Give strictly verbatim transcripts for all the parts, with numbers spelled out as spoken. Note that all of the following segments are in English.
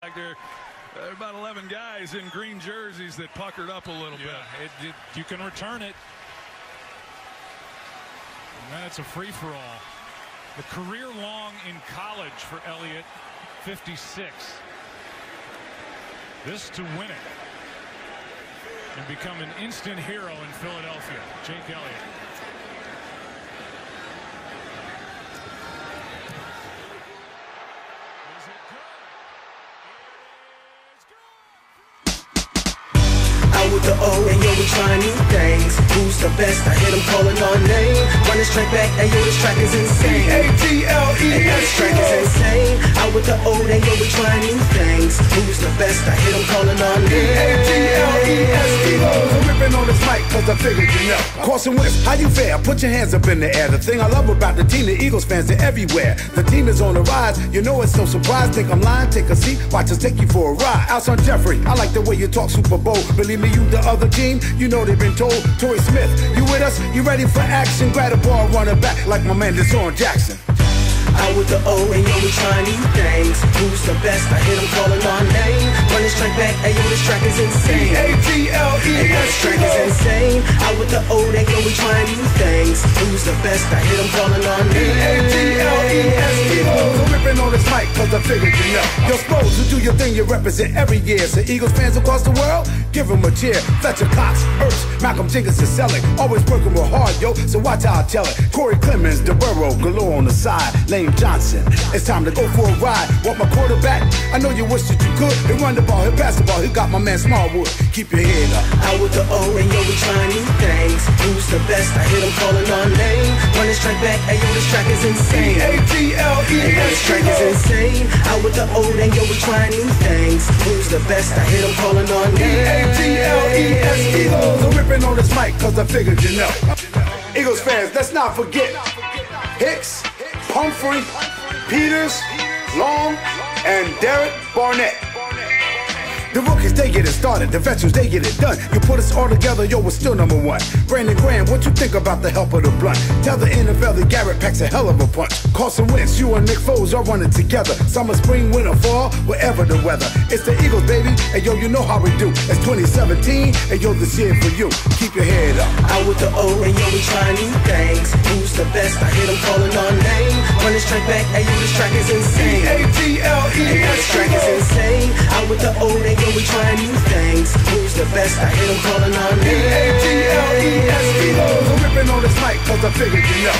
There are about eleven guys in green jerseys that puckered up a little yeah, bit. It, it, you can return it. And that's a free-for-all. The career long in college for Elliott, fifty-six. This to win it and become an instant hero in Philadelphia. Jake Elliott. With the O, and yo, we trying new things. Who's the best? I hear them calling our name. Run this track back, and yo, this track is insane. A T L E S. And this track is insane. Out with the O, and yo, we trying new things. Who's the best? I hear them calling our name. A T L E S. Eagles. I'm ripping on this mic, cause I figured you know. Carson Wentz, how you fare? Put your hands up in the air. The thing I love about the team, the Eagles fans, they're everywhere. The team is on the rise. You know it's no surprise. Think I'm lying? Take a seat. Watch us take you for a ride. Alshon Jeffrey, I like the way you talk Super Bowl. Believe me, you the other team, you know they've been told. Torrey Smith, you with us? You ready for action? Grab a ball, run it back like my man DeSean Jackson. Out with the O, and yo, we trying new things. Who's the best? I hear them calling our name. Run this track back, and yo, this track is insane. A T L E S. And this track is insane. Out with the O, and yo, we trying new things. Who's the best? I hear them calling our name. A T L E S. Eagles. I'm ripping on this mic, cause I figured you know. You're supposed to do your thing, you represent every year. So Eagles fans across the world, give them a cheer. Fletcher Cox, Ertz, Malcolm Jenkins, and Selleck. Always working real hard, yo, so watch how I tell it. Corey Clemens, DeBurrow, galore on the side. Lane Johnson, it's time to go for a ride. Want my quarterback? I know you wish that you could. He run the ball, he pass the ball, he got my man Smallwood. Keep your head up. Out with the O, and yo, we trying new things. Who's the best? I hear them calling our name. Run this track back, and yo, this track is insane. A T L E S. And this track is insane. Out with the O, and yo, we trying new things. Who's the best? I hear them calling our name. A T L E S. Eagles. I'm ripping on this mic, cause I figured you know. Eagles fans, let's not forget Hicks, Pumphrey, Peters, Long, and Derek Barnett. The rookies, they get it started. The veterans, they get it done. You put us all together, yo, we're still number one. Brandon Graham, what you think about the help of the blunt? Tell the N F L that Garrett packs a hell of a punch. Carson Wentz, you and Nick Foles are running together. Summer, spring, winter, fall, wherever the weather. It's the Eagles, baby, and yo, you know how we do. It's twenty seventeen, and yo, this year for you. Keep your head up. Out with the O, and yo, we trying new things. Who's the best? I hear them calling our name. Run this track back, and yo, this track is insane. A T L E S. And this track is insane. Out with the O, and yo, we trying new things. Who's the best? I hear them calling our name. A T L E S. Eagles. I'm ripping on this mic, cause I figured you know.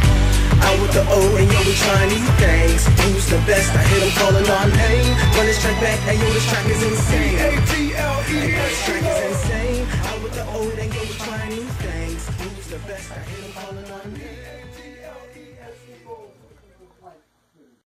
Out with the O, and yo, we trying new things. Who's the best? I hear them calling our name. Run this track back, and yo, this track is insane. A T L E S. And this track is insane. Out with the O, and yo, we trying new things. Who's the best? I hear them calling our name.